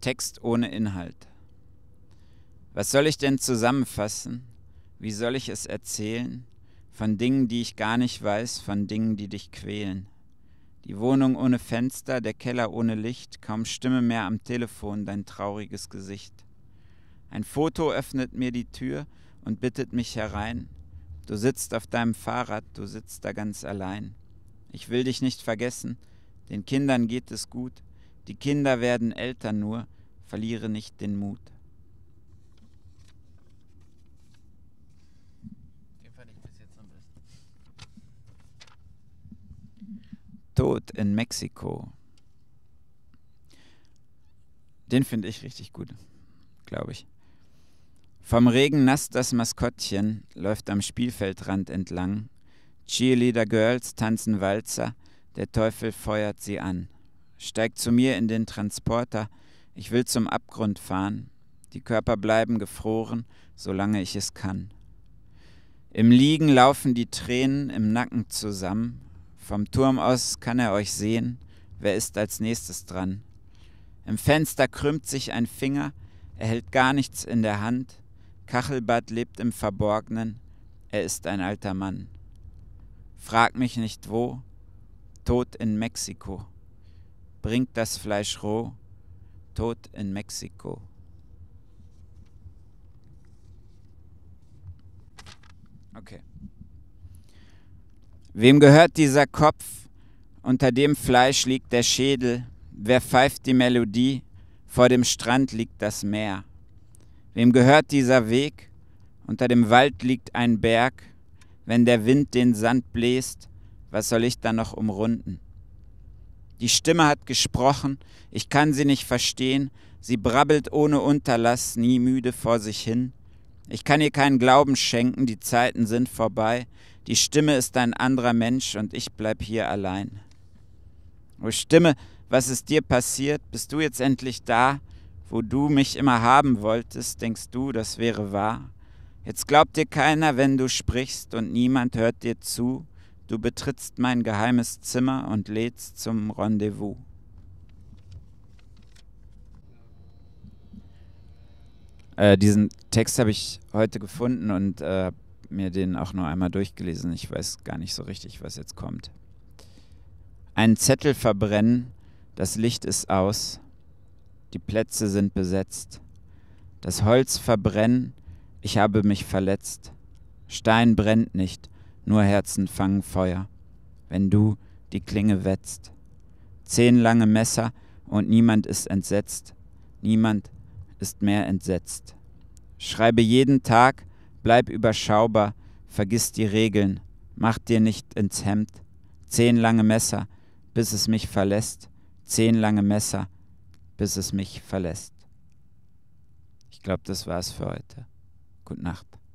Text ohne Inhalt. Was soll ich denn zusammenfassen? Wie soll ich es erzählen? Von Dingen, die ich gar nicht weiß, von Dingen, die dich quälen. Die Wohnung ohne Fenster, der Keller ohne Licht, kaum Stimme mehr am Telefon, dein trauriges Gesicht. Ein Foto öffnet mir die Tür und bittet mich herein. Du sitzt auf deinem Fahrrad, du sitzt da ganz allein. Ich will dich nicht vergessen, den Kindern geht es gut. Die Kinder werden älter nur, verliere nicht den Mut. Den fand ich bis jetzt am besten. Tod in Mexiko. Den finde ich richtig gut, glaube ich. Vom Regen nass das Maskottchen läuft am Spielfeldrand entlang. Cheerleader-Girls tanzen Walzer, der Teufel feuert sie an. Steigt zu mir in den Transporter, ich will zum Abgrund fahren. Die Körper bleiben gefroren, solange ich es kann. Im Liegen laufen die Tränen im Nacken zusammen. Vom Turm aus kann er euch sehen, wer ist als nächstes dran. Im Fenster krümmt sich ein Finger, er hält gar nichts in der Hand. Kachelbad lebt im Verborgenen, er ist ein alter Mann. Frag mich nicht wo, Tod in Mexiko. Bringt das Fleisch roh, Tod in Mexiko. Okay. Wem gehört dieser Kopf? Unter dem Fleisch liegt der Schädel. Wer pfeift die Melodie? Vor dem Strand liegt das Meer. Wem gehört dieser Weg? Unter dem Wald liegt ein Berg. Wenn der Wind den Sand bläst, was soll ich dann noch umrunden? Die Stimme hat gesprochen, ich kann sie nicht verstehen. Sie brabbelt ohne Unterlass, nie müde vor sich hin. Ich kann ihr keinen Glauben schenken, die Zeiten sind vorbei. Die Stimme ist ein anderer Mensch und ich bleib hier allein. O Stimme, was ist dir passiert? Bist du jetzt endlich da? Wo du mich immer haben wolltest, denkst du, das wäre wahr? Jetzt glaubt dir keiner, wenn du sprichst und niemand hört dir zu. Du betrittst mein geheimes Zimmer und lädst zum Rendezvous. Diesen Text habe ich heute gefunden und mir den auch nur einmal durchgelesen. Ich weiß gar nicht so richtig, was jetzt kommt. Einen Zettel verbrennen, das Licht ist aus, die Plätze sind besetzt. Das Holz verbrennen, ich habe mich verletzt. Stein brennt nicht, nur Herzen fangen Feuer, wenn du die Klinge wetzt. 10 lange Messer und niemand ist entsetzt, niemand ist mehr entsetzt. Schreibe jeden Tag, bleib überschaubar, vergiss die Regeln, mach dir nicht ins Hemd. 10 lange Messer, bis es mich verlässt, 10 lange Messer, bis es mich verlässt. Ich glaube, das war's für heute. Gute Nacht.